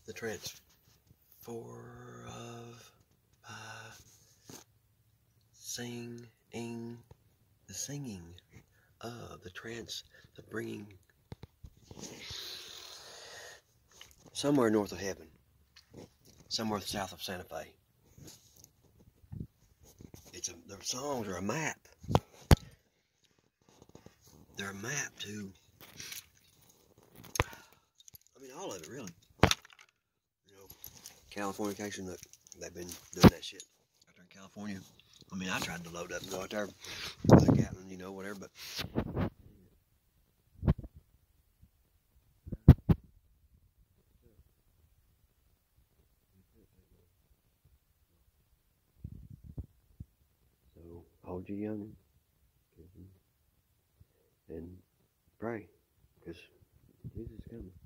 the transfer of the singing of the bringing somewhere north of heaven, somewhere south of Santa Fe. The songs are a map. They're a map to, I mean, all of it really. You know, Californication, look, they've been doing that shit out there in California. I mean, I tried to load up and go out there, Gatlin, you know, whatever, but so hold your young and pray, because Jesus is coming.